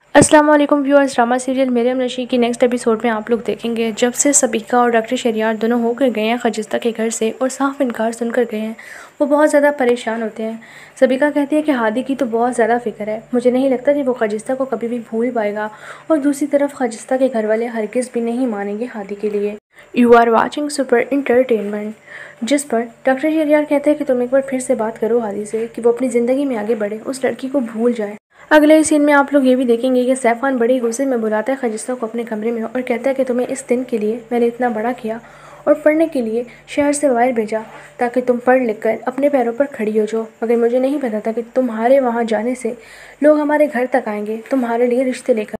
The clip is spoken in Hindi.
अस्सलाम वालेकुम viewers. Drama serial Maryam Nasheen की नेक्स्ट एपिसोड में आप लोग देखेंगे जब से सबीका और डॉक्टर शहरयार दोनों होकर गए हैं खजिस्ता के घर से और साफ इनकार सुनकर गए हैं। वो बहुत ज़्यादा परेशान होते हैं। सबीका कहती है कि हादी की तो बहुत ज़्यादा फिक्र है, मुझे नहीं लगता कि वो खजिस्ता को कभी भी भूल पाएगा। और दूसरी तरफ खजिस्ता के घर वाले हरगिज़ भी नहीं मानेंगे हादी के लिए। You are watching Super Entertainment, जिस पर डॉक्टर शहरयार कहते हैं कि तुम एक बार फिर से बात करो हादी से कि वो अपनी ज़िंदगी में आगे बढ़े, उस लड़की को भूल जाए। अगले ही सीन में आप लोग ये भी देखेंगे कि सैफ खान बड़े गुस्से में बुलाता है खजिस्ता को अपने कमरे में और कहता है कि तुम्हें इस दिन के लिए मैंने इतना बड़ा किया और पढ़ने के लिए शहर से बाहर भेजा ताकि तुम पढ़ लिख कर अपने पैरों पर खड़ी हो जाओ, मगर मुझे नहीं पता था कि तुम्हारे वहाँ जाने से लोग हमारे घर तक आएंगे तुम्हारे लिए रिश्ते लेकर।